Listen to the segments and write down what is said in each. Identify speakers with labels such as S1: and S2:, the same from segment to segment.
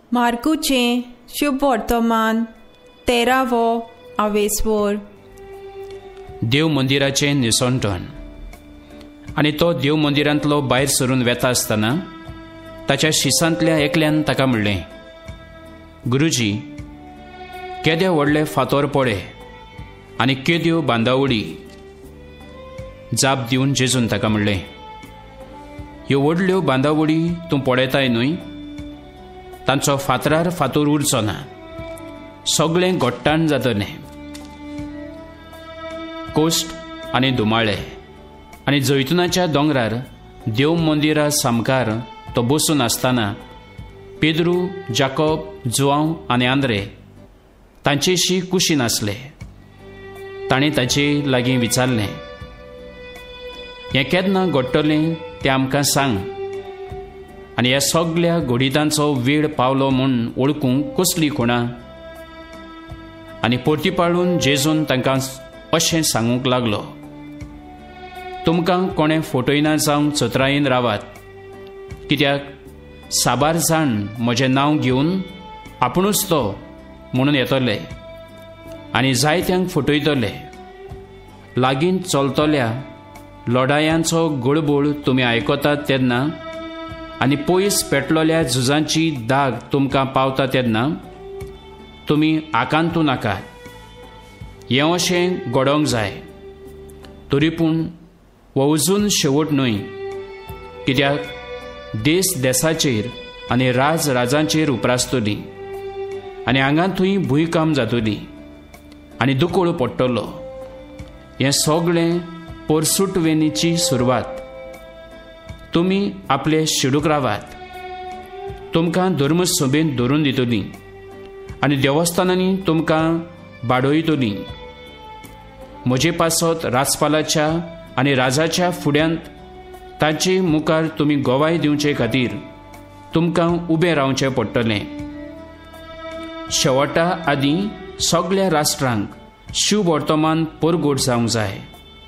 S1: मार्कूचें शुभ वर्तमान 13वो आवेसवोर.
S2: देव मंदिराचें निसंटण. आनी तो देव मंदिरांतलो भायर सरून वेता आसतना ताच्या शिसांतल्या एकल्यान ताका म्हणलें, गुरुजी, केदे व्हडले फातर पळे आनी केद्यो बांदावळी. जाप दिवन जेजून ताका म्हणलें, ह्यो व्हडल्यो बांदावळी तूं पळयताय न्हय? तांचो फातरार फातर उरचो ना, सगळें गोट्टाण जातलें. कोश्ट आनी दुमाळे आनी जैतुनाच्या दोंगरार देव मंदिरा सामकार तो बसून आसतना पेद्रू, जाकोब, जुआंव आनी आंद्रे तांचेशी कुशीन आसले. ताणें ताचे लागीं विचारलें, हें केन्ना घडटलें तें आमकां सांग, आनी ह्या सगळ्या घोडितांचो वेळ पावलो म्हूण वळखूंक कसली खुणां? आनी परतीपाळून जेजून तांकां अशें सांगूंक लागलो, तुमकां कोणें फटयना जावं चत्रायेन रावात, कित्याक साबार जाण म्हजें नांव घेवन आपुणूच तो म्हणून येतले आनी जायत्यांक फटयतले. लागीं चलतल्या लढायांचो गळबोळ तुमी आयकतात तेन्ना आनी पयस पेटलोल्या झुजांची दाग तुमकां पावता तेन्ना तुमी आकांतू नाकात. हें अशें घडोंक जाय. तरी पूण हो अजून शेवट न्हय, कित्याक देस देसाचेर आनी राज राजांचेर उप्रासतली आनी हांगा थंय भुंयकाम जातली आनी दुकोळ पडटलो. हें सगळें परसुटवेनीची सुरवात. तुमी आपले शिडूक रावात. तुमकां धर्मसभेंत धरून दितलीं आनी देवस्थानांनी तुमकां बाडयतलीं. म्हजे पासत राजपालाच्या आनी राजाच्या फुड्यांत ताचे मुखार तुमी गोवाय दिवचे खातीर तुमकां उबें रावचें पडटलें. शेवटा आदीं सगळ्या राष्ट्रांक शुभ वर्तमान परगोड जावंक जाय.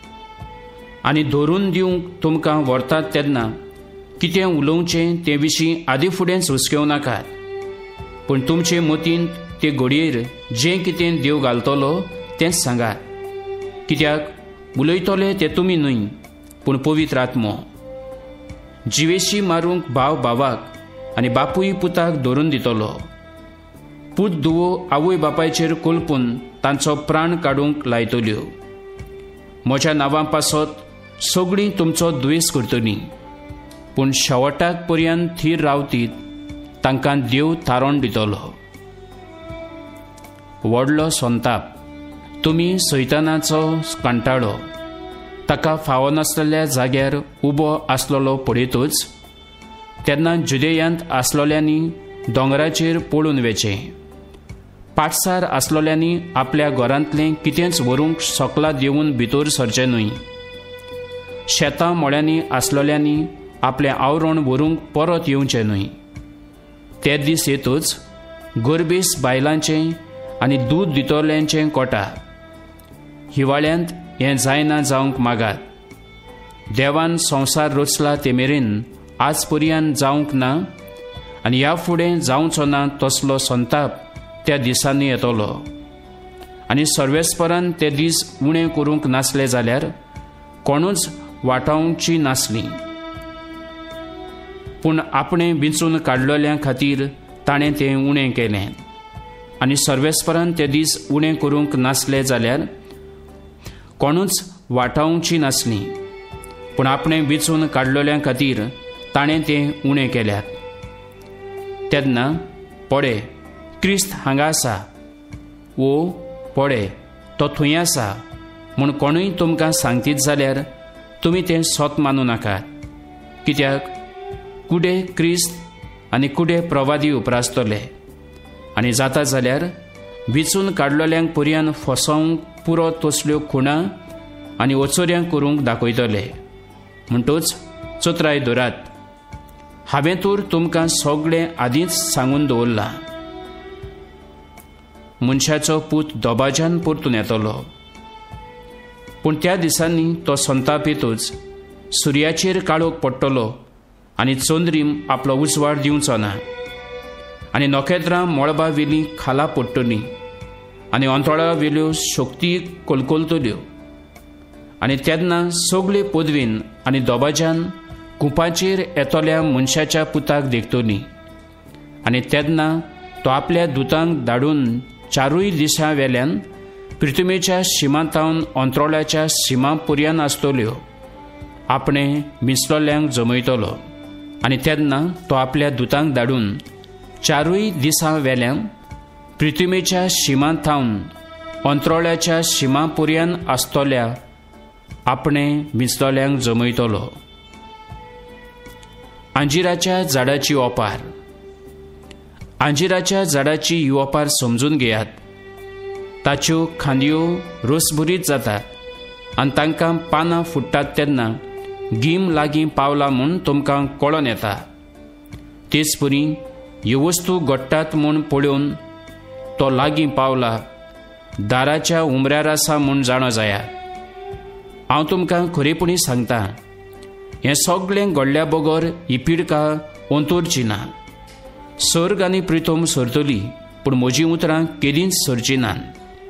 S2: आनी धरून दिवंक तुमकां व्हरतात तेन्ना कितें उलोवचें ते विशीं आदी फुडेंच हुस्केव नाकात. पूण तुमचे मतींत ते घडयेर जें कितें देव घालतलो तेंच सांगात, कित्याक उलयतले ते तुमी न्हय पूण पवित्र आत्मो. जिवेशी मारूंक भाव भावाक आनी बापूय पुताक धरून दितलो. पूत धुवो आवय बापायचेर कोलपून तांचो प्राण काडूंक लायतल्यो. म्हज्या नांवा पासत सगळीं तुमचो द्वेस करतलीं, पूण शेवटाक पर्यंत थीर रावतीत तांकां देव तारण दितलो. व्हडलो संताप. तुमी सैतानाचो कंटाळो ताका फावो नासलेल्या जाग्यार उबो आसलेलो पळयतूच तेन्ना जुदेयांत आसलोल्यांनी दोंगराचेर पळून वेचें. पाठसार आसलोल्यांनी आपल्या घरांतलें कितेंच व्हरूंक सोकला दिवन भितर सरचें न्हय. शेतां मळ्यांनी आसलोल्यांनी आपलें आवरण व्हरूंक परत येवचें न्हय. ते दीस येतूच गरबेस बायलांचें आनी दूद दितोल्यांचें कोटा. हिवाळ्यांत हें जायना जावंक मागात. देवान संवसार रचला ते मेरेन आज पर्यंत जावंक ना आनी ह्या फुडें जावचो ना तसलो संताप त्या दिसांनी येतलो. आनी सर्वेस्परान ते दीस उणें करूंक नासले जाल्यार कोणूच वाटावची नासली. पूण आपणें विंचून काडलेल्या खातीर ताणें तें उणें केलें. आनी सर्वेस्परान ते दीस उणें करूंक नासले जाल्यार कोणूच वाटावची नासली. पूण आपणें विंचून काडलेल्या खातीर ताणें तें उणें केल्यात. तेन्ना पळय, क्रिस्त हांगा आसा, वो पळय तो थंय आसा म्हूण कोणूय तुमकां सांगतीत जाल्यार तुमी तें सोत मानूं नाकात. कित्याक कुडे क्रिस्त आनी कुडे प्रवादी उप्रासतले आनी जाता जाल्यार विचून काडलेल्यांक पर्यंत फसोवंक पुरो तसल्यो खुणां आनी ओचोऱ्यांक करूंक दाखयतले. म्हणटूच चोत्राय धरात. हांवें तर तुमकां सगळें आदींच सांगून दवरलां. मनशाचो पूत दोबाज्यान परतून येतलो. पूण त्या दिसांनी तो संताप येतूच सुर्याचेर काळोख पडटलो आनी चंद्रीम आपलो उजवाड दिवचो ना आनी नखेत्रां मळबा वेली खाला पडटलीं आनी अंतोळा वेल्यो शक्ती कोलकोलतल्यो आनी तेन्ना सगळे पदवीन आनी दोबाज्यान कुपाचेर येतोल्या मनशाच्या पुताक देखतली आनी तेन्ना तो आपल्या दुतांक धाडून 4 दिसां वेल्यान पृथ्वीच्या शिमांतावन अंतरोळ्याच्या शिमा पर्यंत आसतल्यो आपणे मिसलोल्यांक जमयतलो आनी तेन्ना तो आपल्या दुतांक धाडून 4 दिसां वेल्यान पृथ्वीच्या शिमांतावन अंतरोळ्याच्या शिमा पर्यंत आसतल्या आपणे मिसलोल्यांक जमयतलो. अंजिराच्या झाडाची ओपार. अंजिराच्या झाडाची ही ओपार समजून घेयात. ताच्यो खांदयो रोसभरीत जातात आनी तांकां पानां फुट्टात तेन्ना गीम लागीं पावला म्हूण तुमकां कळोन येता. तेच परी ह्यो वस्तू घडटात म्हूण पळोवन तो लागीं पावला, दाराच्या उमऱ्यार आसा म्हूण जाणो जाया. हांव तुमकां खरेपणी सांगतां, हें सगळें घडल्या बगर ही पिडका अंतरची ना. सर्ग आनी प्रितम सरतली पूण म्हजीं उतरां केदींच सरची नात.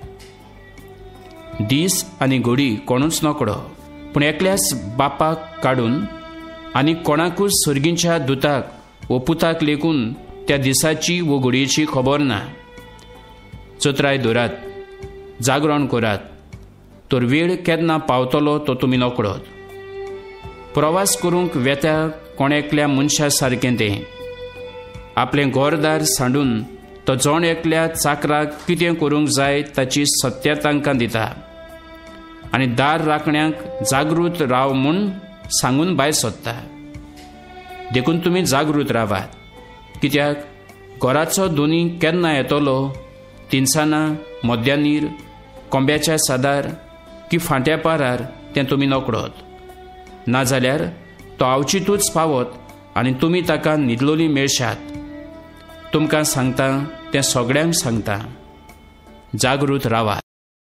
S2: दीस आनी घडी कोणूच नकडो पूण एकल्याच बापाक काडून आनी कोणाकूच सर्गींच्या दुताक वो पुताक लेखून त्या दिसाची वो घडयेची खबर ना. चत्राय धरात, जागरण करात, तर वेळ केन्ना पावतलो तो तुमी नकडोत. प्रवास करूंक वेत्या कोणेकल्या मनशा सारकें तें. आपलें घरदार सांडून तो जण एकल्या चाकराक कितें करूंक जाय ताची सत्य तांकां दिता आनी दार राखण्याक जागृत राव म्हूण सांगून भायर सोदता. देखून तुमी जागृत रावात, कित्याक घराचो दोनी केन्ना येतलो, तिनसाना, मध्यानीर, कोंब्याच्या सादार की फांट्या पारार तें तुमी नकडोत. नाजाल्यार तो आवचितूच पावत आनी तुमी ताका न्हिदलोली मेळशात. तुमकां सांगता तें सगळ्यांक सांगता, जागृत रावात.